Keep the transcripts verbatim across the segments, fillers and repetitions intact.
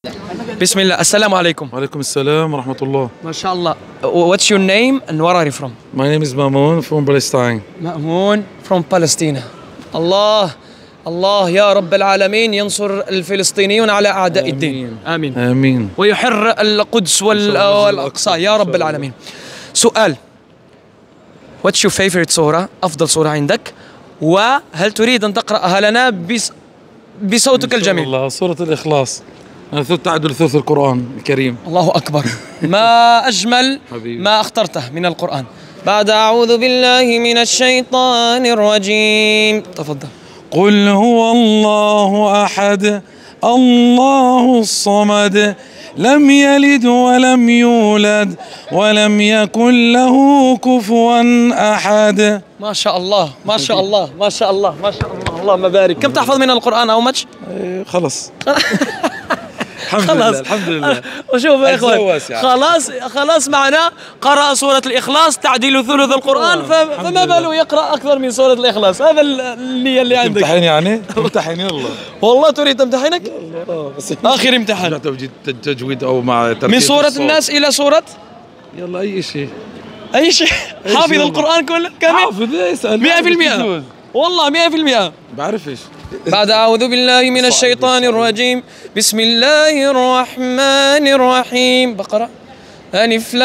بسم الله. السلام عليكم. وعليكم السلام ورحمة الله. ما شاء الله. What's your name and where are you from? My name is Mamoun from Palestine. مأمون from Palestine. الله الله يا رب العالمين ينصر الفلسطينيون على أعداء الدين. آمين آمين. ويحر القدس والأقصى يا رب العالمين. سؤال. What's your favorite سورة؟ أفضل سورة عندك؟ وهل تريد أن تقرأها لنا بس بصوتك الجميل؟ الله سورة الإخلاص. أنا تعدل ثلث القرآن الكريم. الله أكبر. ما أجمل ما اخترته من القرآن. بعد أعوذ بالله من الشيطان الرجيم. تفضل. قل هو الله أحد الله الصمد لم يلد ولم يولد ولم يكن له كفوا أحد. ما شاء الله ما شاء الله ما شاء الله ما شاء الله. اللهم بارك. كم تحفظ من القرآن أو ماتش؟ خلص. الحمد خلاص. لله الحمد لله. وشوف يا اخوان خلاص خلاص معنا قرأ سورة الإخلاص تعديل ثلث القرآن، فما باله يقرأ أكثر من سورة الإخلاص. هذا النية اللي عندك. امتحن يعني؟ امتحن يلا. والله تريد تمتحنك؟ آخر امتحان. تجويد أو مع ترتيب من سورة الناس إلى سورة؟ يلا أي شيء. أي شيء. حافظ القرآن كله كامل؟ حافظ. اسأل. مئة في المئة. والله مئة في المئة. بعرف إيش. بعد أعوذ بالله من الشيطان الرجيم. بسم الله الرحمن الرحيم. بقرة. ألف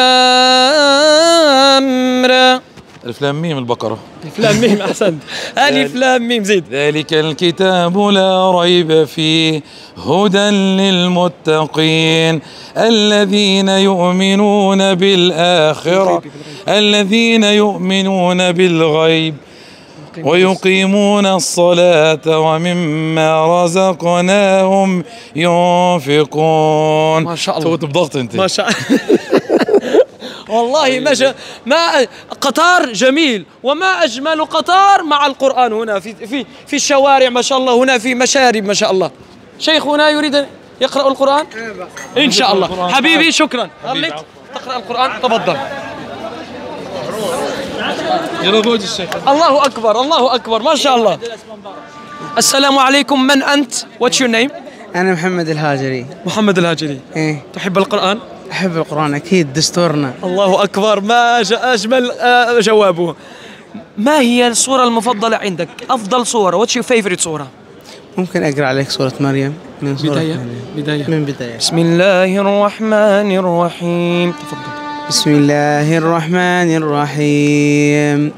لام را. ألف لام ميم البقرة. ألف لام ميم أحسنت. ألف لام ميم زيد. ذلك الكتاب لا ريب فيه هدى للمتقين الذين يؤمنون بالآخرة الذين يؤمنون بالغيب ويقيمون الصلاة ومما رزقناهم ينفقون. ما شاء الله. سويت بضغط انت. ما شاء الله. والله ما شاء ما قطار جميل، وما أجمل قطار مع القرآن هنا في في في الشوارع. ما شاء الله هنا في مشارب. ما شاء الله. شيخنا يريد أن يقرأ القرآن إن شاء الله. حبيبي شكرا. خليك تقرأ القرآن. تفضل. الله أكبر الله أكبر ما شاء الله. السلام عليكم. من أنت؟ What's your name؟ أنا محمد الهاجري. محمد الهاجري. إيه. تحب القرآن؟ أحب القرآن أكيد دستورنا. الله أكبر ما أجمل جوابه. ما هي السورة المفضلة عندك؟ أفضل سورة. What's your favorite سورة؟ ممكن أقرأ عليك سورة مريم من سورة بداية مريم. بداية من بداية. بسم الله الرحمن الرحيم. تفضل. بسم الله الرحمن الرحيم.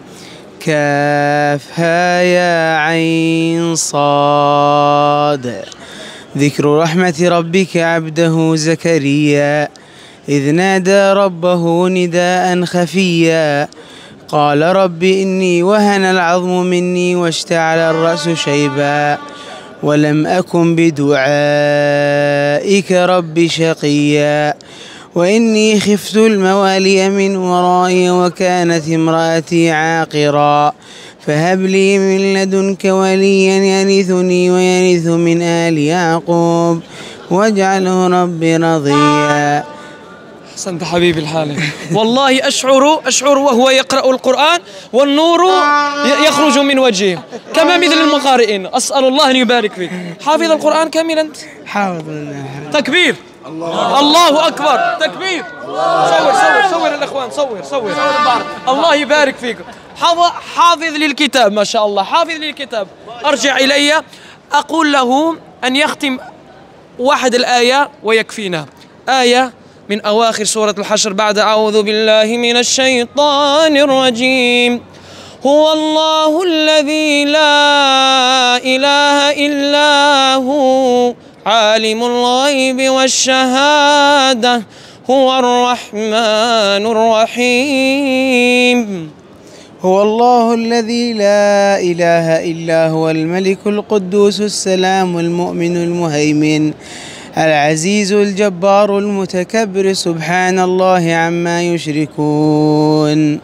كافها يا عين صاد. ذكر رحمة ربك عبده زكريا إذ نادى ربه نداء خفيا قال رب إني وهن العظم مني واشتعل الرأس شيبا ولم أكن بدعائك رب شقيا وإني خفت الموالي من ورائي وكانت امرأتي عاقرا فهب لي من لدنك وليا يرثني ويرث من آل يعقوب واجعله ربي رضيا. أحسنت حبيبي الحالي. والله أشعر أشعر وهو يقرأ القرآن والنور يخرج من وجهه كما مثل المقارئين. أسأل الله أن يبارك فيك. حافظ القرآن كاملا؟ حافظ. تكبير. الله, الله أكبر. تكبير. صور صور صور الأخوان. صور صور. الله يبارك فيكم. حافظ للكتاب ما شاء الله. حافظ للكتاب. أرجع إلي أقول له أن يختم واحد الآية ويكفينا. آية من أواخر سورة الحشر. بعد أعوذ بالله من الشيطان الرجيم. هو الله الذي لا إله إلا هو عالم الغيب والشهادة هو الرحمن الرحيم. هو الله الذي لا إله إلا هو الملك القدوس السلام المؤمن المهيمن العزيز الجبار المتكبر سبحان الله عما يشركون.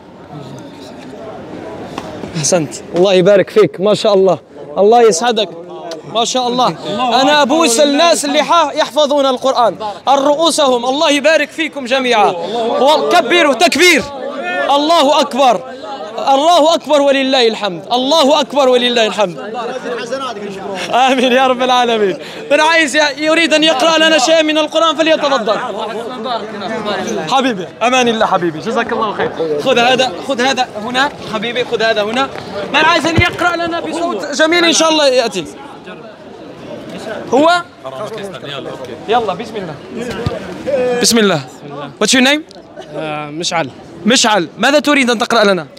أحسنت. الله يبارك فيك ما شاء الله. الله يسعدك ما شاء الله. أنا أبوس الناس اللي يحفظون القرآن الرؤوسهم. الله يبارك فيكم جميعا. وكبروا تكبير. الله أكبر الله أكبر ولله الحمد، الله أكبر ولله الحمد. آمين يا رب العالمين. من عايز يريد أن يقرأ لنا شيء من القرآن فليتفضل. حبيبي أمان الله حبيبي، جزاك الله خير. خذ هذا، خذ هذا هنا حبيبي، خذ هذا هنا. من عايز أن يقرأ لنا بصوت جميل إن شاء الله يأتي. هو يلا بسم الله. بسم الله. What's your name؟ آه مشعل. مشعل، ماذا تريد أن تقرأ لنا؟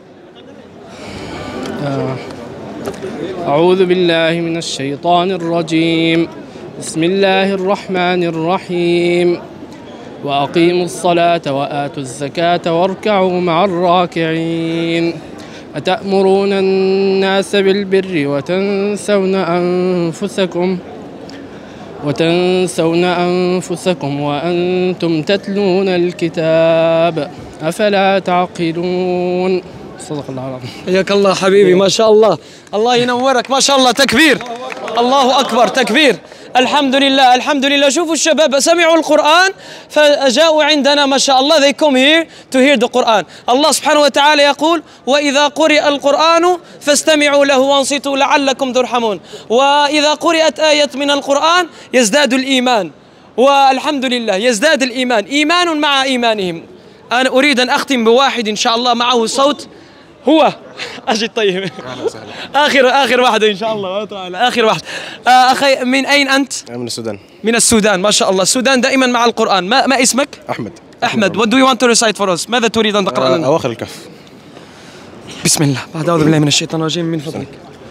آه أعوذ بالله من الشيطان الرجيم. بسم الله الرحمن الرحيم. وأقيموا الصلاة وآتوا الزكاة واركعوا مع الراكعين. أتأمرون الناس بالبر وتنسون أنفسكم وتنسون أنفسكم وأنتم تتلون الكتاب أفلا تعقلون. صدق الله العظيم. حياك الله حبيبي، ما شاء الله، الله ينورك، ما شاء الله، تكبير، الله أكبر، تكبير، الحمد لله الحمد لله. شوفوا الشباب سمعوا القرآن فجاءوا عندنا ما شاء الله. they come here to hear the Quran. الله سبحانه وتعالى يقول وإذا قرئ القرآن فاستمعوا له وانصتوا لعلكم ترحمون. وإذا قرأت آية من القرآن يزداد الإيمان، والحمد لله يزداد الإيمان، إيمان مع إيمانهم. أنا أريد أن أختم بواحد إن شاء الله معه صوت. هو أجد طيب آخر آخر واحدة إن شاء الله تعالى، آخر واحد. أخي من أين أنت؟ من السودان. من السودان، ما شاء الله. السودان دائما مع القرآن. ما ما اسمك؟ أحمد. أحمد. What do you want to recite for us؟ ماذا تريد أن تقرأ لنا؟ أواخر الكهف. بسم الله. بعد أعوذ بالله من الشيطان الرجيم من فضلك.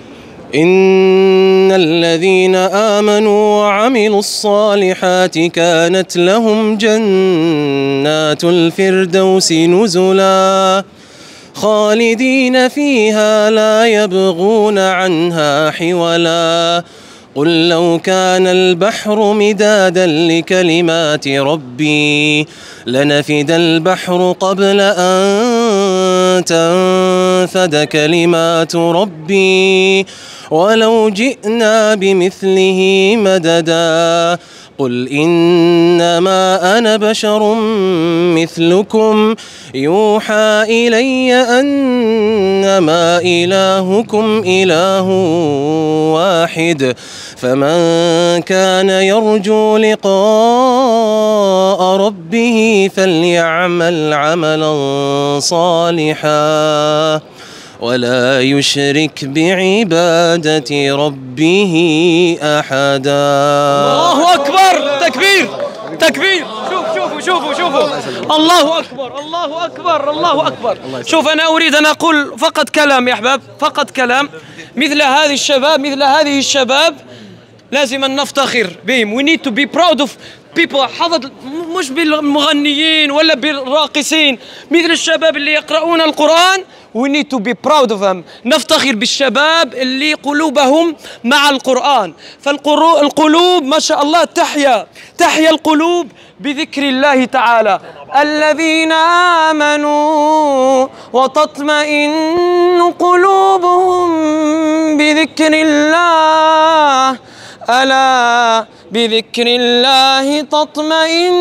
إن الذين آمنوا وعملوا الصالحات كانت لهم جنات الفردوس نزلا خالدين فيها لا يبغون عنها حولا. قل لو كان البحر مدادا لكلمات ربي لنفد البحر قبل أن تنفد كلمات ربي ولو جئنا بمثله مددا. قل إنما أنا بشر مثلكم يوحى إلي أنما إلهكم إله واحد فمن كان يرجو لقاء ربه فليعمل عملا صالحا ولا يشرك بعبادة ربه أحدا. الله أكبر، تكبير تكبير. شوف شوفوا شوفوا شوفوا الله أكبر الله أكبر الله أكبر. شوف أنا أريد أن أقول فقط كلام يا أحباب، فقط كلام. مثل هذه الشباب مثل هذه الشباب لازم أن نفتخر بهم. We need to be proud of people. حفظ مش بالمغنيين ولا بالراقصين، مثل الشباب اللي يقرؤون القرآن. We need to be proud of them. نفتخر بالشباب اللي قلوبهم مع القرآن. فالقلوب ما شاء الله تحيا تحيا القلوب بذكر الله تعالى. الذين آمنوا وتطمئن قلوبهم بذكر الله ألا بذكر الله تطمئن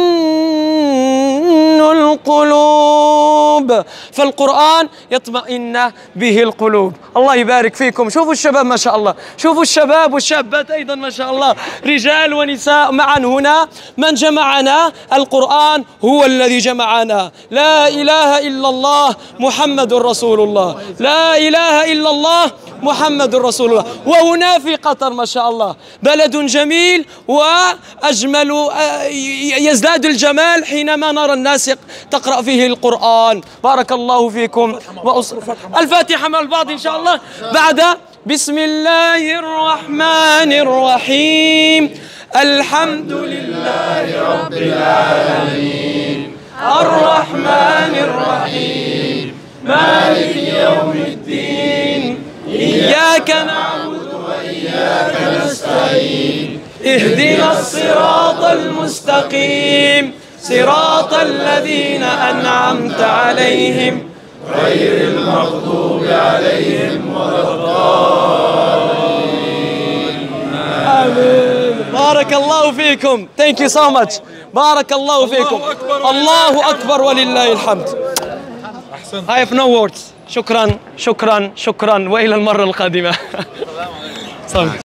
القلوب. فالقرآن يطمئن به القلوب. الله يبارك فيكم. شوفوا الشباب ما شاء الله، شوفوا الشباب والشابات أيضا ما شاء الله، رجال ونساء معا هنا. من جمعنا؟ القرآن هو الذي جمعنا. لا إله إلا الله محمد رسول الله، لا إله إلا الله محمد رسول الله. وهنا في قطر ما شاء الله بلد جميل وأجمل، يزداد الجمال حينما نرى الناس تقرأ فيه القرآن. بارك الله فيكم. الفاتحة مع البعض إن شاء الله. بعد بسم الله الرحمن الرحيم الحمد لله رب العالمين الرحمن الرحيم مالك يوم الدين إياك نعبد وإياك نستعين اهدنا الصراط المستقيم صراط الذين أنعمت عليهم غير المغضوب عليهم ولا الضالين. آمين. بارك الله فيكم. Thank you so much. بارك الله فيكم. الله أكبر ولله الحمد. I have no words. شكرا شكرا شكرا وإلى المرة القادمة.